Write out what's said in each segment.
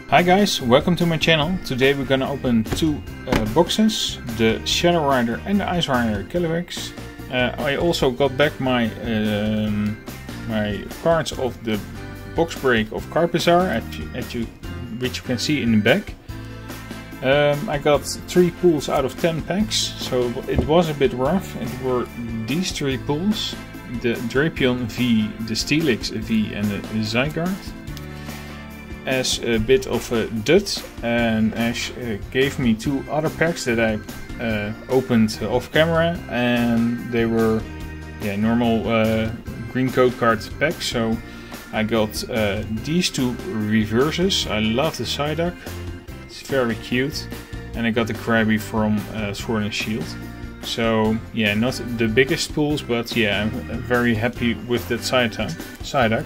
Hi guys, welcome to my channel. Today we're gonna open two boxes, the Shadow Rider and the Ice Rider Calyrex. I also got back my my cards of the box break of Card Bazaar, which you can see in the back. I got 3 pulls out of 10 packs, so it was a bit rough. It were these 3 pulls, the Drapion V, the Steelix V and the Zygarde. As a bit of a dud, and Ash gave me 2 other packs that I opened off camera, and they were normal green code card packs. So I got these 2 reverses. I love the Psyduck, it's very cute, and I got the Krabby from Sword and Shield. So yeah, not the biggest pulls, but yeah, I'm very happy with that Psyduck.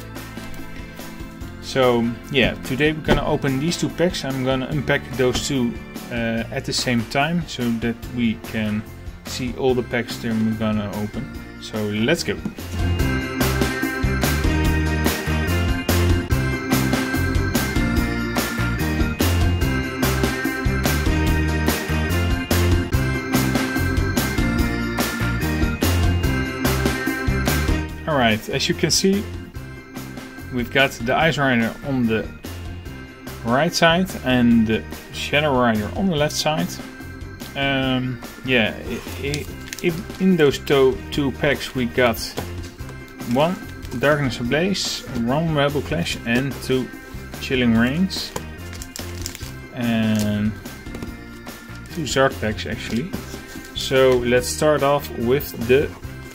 So yeah, today we're gonna open these 2 packs. I'm gonna unpack those 2 at the same time so that we can see all the packs that we're gonna open. So let's go. Alright, as you can see, we've got the Ice Rider on the right side and the Shadow Rider on the left side. Yeah, in those 2 packs we got 1 Darkness Ablaze, 1 Rebel Clash and 2 Chilling Reigns. And 2 Zard packs actually. So let's start off with the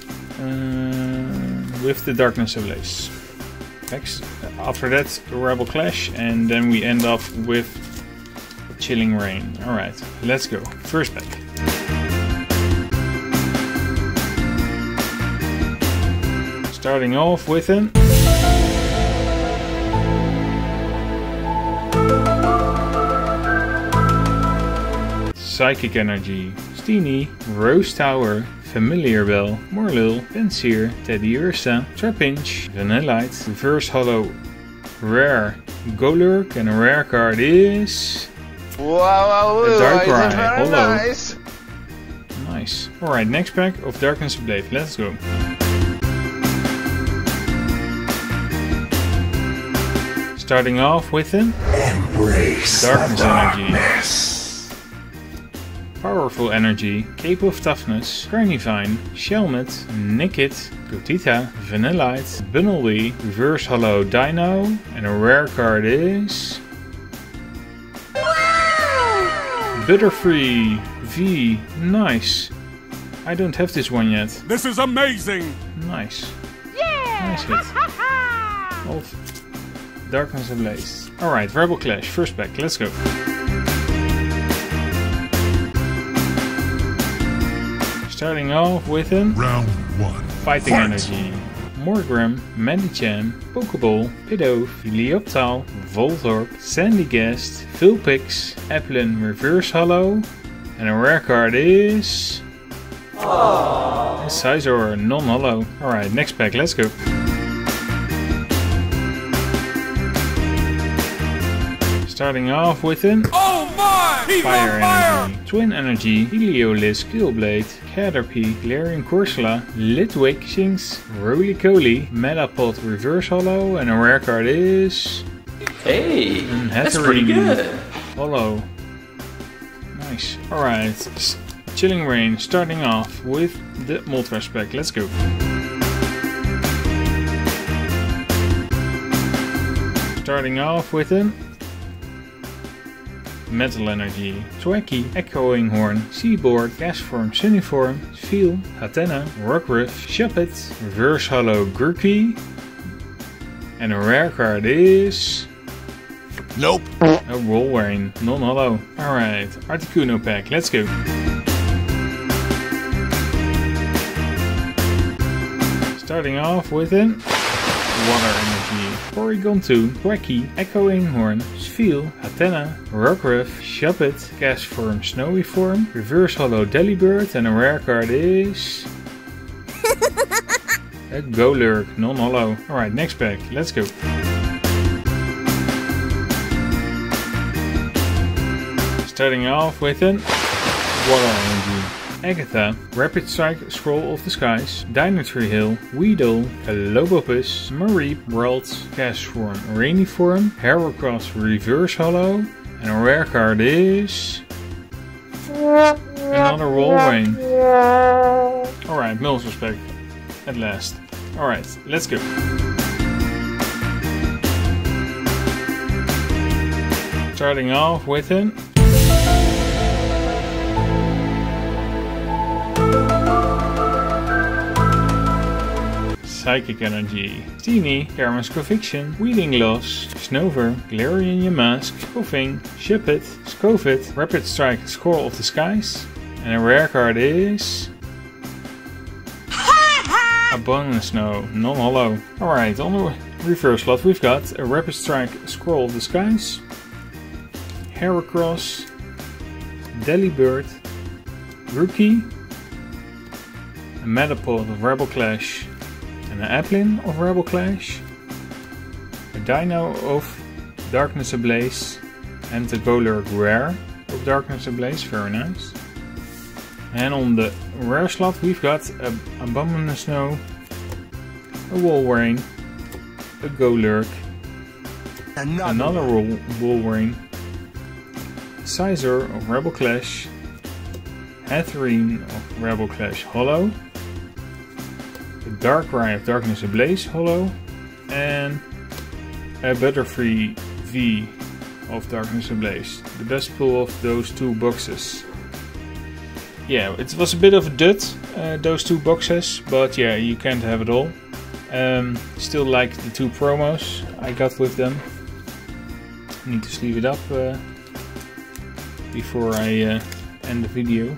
Darkness Ablaze. After that, Rebel Clash, and then we end up with Chilling Reign. Alright, let's go. First pack. Starting off with an Psychic Energy, Steenie, Rose Tower, Familiar Bell, Morlul, Penseer, Teddy Ursa, Trapinch, Vanillite, Reverse Hollow, Rare Golurk, and a rare card is... Wow, a Darkrai Hollow. Nice. Nice. Alright, next pack of Darkness Ablaze. Let's go. Starting off with an Embrace Darkness the Energy. Powerful Energy, Cape of Toughness, Carnivine, Shelmet, Nickit, Gotita, Vanillite, Bunnelby, Reverse Hollow Dino, and a rare card is... Wow! Butterfree V, nice. I don't have this one yet. This is amazing! Nice. Yeah! Nice hit. Of Darkness Ablaze. Alright, Rebel Clash, first pack, let's go. Starting off with an Round 1. Fighting Energy, Morgrem, Medicham, Pokeball, Pidove, Helioptile, Voltorb, Sandygast, Vulpix, Applin Reverse Hollow, and a rare card is... Aww. Scizor non-hollow. Alright, next pack, let's go. Starting off with an Fire Energy, Twin Energy, Heliolisk, Killblade, Caterpie, Galarian Corsola, Litwick, Shinx, Roly-Coly, Metapod Reverse Hollow, and a rare card is... Hey, that's pretty good. Hollow. Nice. Alright, Chilling Reign, starting off with the Moltres pack. Let's go. Starting off with an Metal Energy, Thwackey, Echoing Horn, Seaboard, Gasform, Sunnyform, Feel, Hatenna, Rockruff, Shuppet, Reverse Hollow Gurky, and a rare card is... Nope. A Rollwain, non-hollow. Alright, Articuno pack, let's go. Starting off with an Water Energy, Porygon 2, Thwackey, Echoing Horn, Sfeel, Hatenna, Rockruff, Shuppet, Gasform, Snowy Form, Reverse Hollow Delibird, and a rare card is... a Golurk, non-hollow. Alright, next pack, let's go. Starting off with an Water Energy. Agatha, Rapid Strike, Scroll of the Skies, Dynatry Hill, Weedle, Lobopus, Mareep, World, Cashform, Rainy Form, Heracross Reverse Hollow, and a rare card is another Wolverine. Alright, Mills respect. At last. Alright, let's go. Starting off with an Psychic Energy, Teeny, Karma's Conviction, Weeding Gloss, Snover, Galarian Yamask, Coughing, Shipit, Scovit, Rapid Strike, Scroll of the Skies, and a rare card is Abundant Snow, non-hollow. Alright, on the reverse slot we've got a Rapid Strike, Scroll of the Skies, Heracross, Delibird, Rookie, a Metapod of Rebel Clash, an Applin of Rebel Clash, a Dino of Darkness Ablaze, and a Golurk Rare of Darkness Ablaze, very nice. And on the rare slot we've got a Abominable Snow, a Wolverine, a Golurk, another Wolverine, a Scizor of Rebel Clash, Hatterene of Rebel Clash Hollow, Darkrai of Darkness Ablaze Hollow, and a Butterfree V of Darkness Ablaze. The best pull of those two boxes. Yeah, it was a bit of a dud, those two boxes, but yeah, you can't have it all. Still like the two promos I got with them. Need to sleeve it up before I end the video.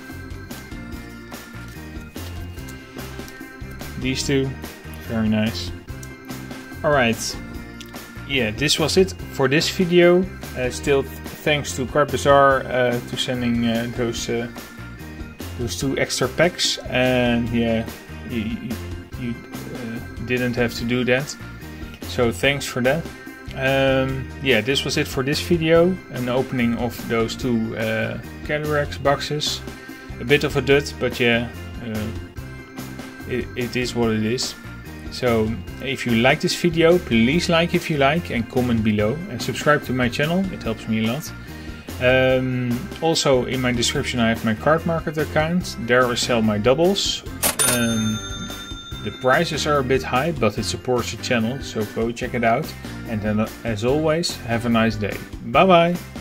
These two, very nice. Alright, yeah, this was it for this video. Still thanks to Card Bazaar to sending those two extra packs, and yeah, you didn't have to do that, so thanks for that. Yeah, this was it for this video, an opening of those two Calyrex boxes. A bit of a dud, but yeah, it is what it is. So if you like this video, please like if you like and comment below, and subscribe to my channel, it helps me a lot. Also in my description I have my card market account, there I sell my doubles. The prices are a bit high, but it supports the channel, so go check it out. And then as always, have a nice day. Bye bye!